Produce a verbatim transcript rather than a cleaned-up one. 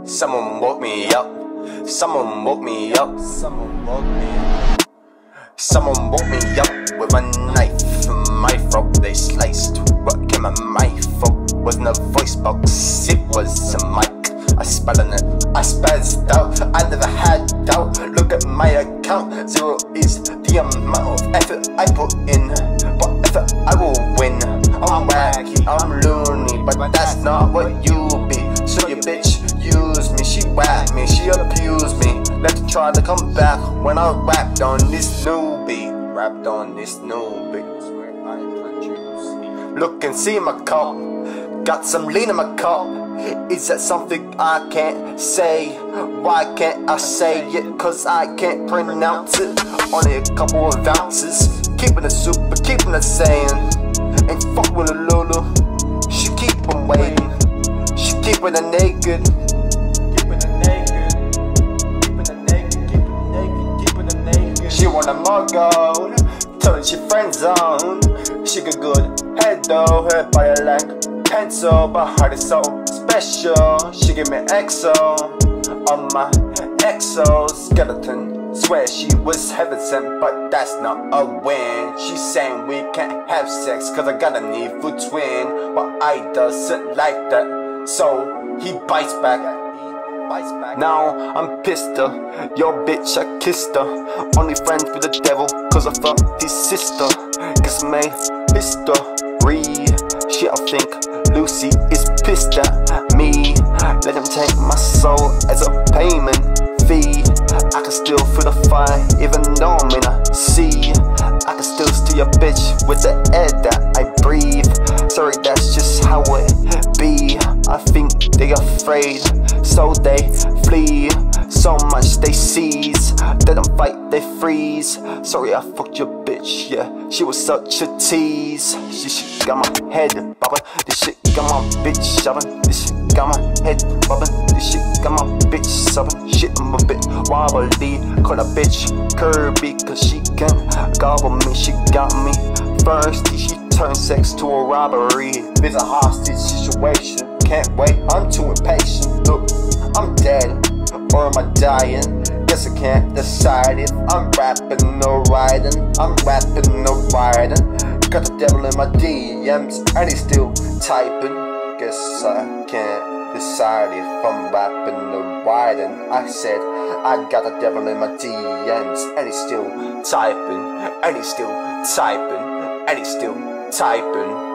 Someone woke me up. Someone woke me up. Someone woke me up. Someone woke me up with a knife in my throat. They sliced what came in my throat. Wasn't a voice box, it was a mic. I spat on it, I spazzed out. I never had doubt. Look at my account. Zero is the amount of effort I put in. What effort I will win. I'm wacky, I'm loony, but that's not what you be. So your bitch use me, she whacked me, she abused me. Let her try to come back when I rapped on this new beat. Rapped on this new beat. Look and see my cup. Got some lean in my cup. Is that something I can't say? Why can't I say it? Cause I can't pronounce it. Only a couple of ounces. Keeping it super, keeping it sane. Ain't fuck with a Lulu. She keep on waiting. She keeping it naked. Keeping it naked. Keeping it naked. Keeping it naked. Keeping it naked. She want a mug on. Tell her she friend zone. She got good head though. Head by a leg. Pencil, but heart is so special. She give me X O on my exoskeleton. Swear she was heaven sent, but that's not a win. She's saying we can't have sex cause I got an evil twin, but I doesn't like that, so he bites back. Now I'm pissed her, yo bitch I kissed her. Only friends with the devil cause I fucked his sister. Guess I made history. Shit, I think Lucy is pissed at me. Let him take my soul as a payment fee. I can still feel the fire even though I'm in a sea. I can still steal your bitch with the air that I breathe. Sorry, that's just how it be. I think they afraid, so they flee. So much they seize, they don't fight, they freeze. Sorry I fucked your bitch, yeah, she was such a tease. This shit got my head bobbing, this shit got my bitch shoving. This shit got my head bobbing, this shit got my bitch sobbing. Shit, I'm a bit wobbly, call a bitch Kirby cause she can gobble me. She got me thirsty, she turned sex to a robbery. There's a hostage situation, can't wait, I'm too impatient. Look, I'm dead, or am I dying? Guess I can't decide if I'm rapping or writing. I'm rapping or writing. Got the devil in my D Ms and he's still typing. Guess I can't decide if I'm rapping or writing. I said I got the devil in my D Ms and he's still typing. And he's still typing. And he's still typing.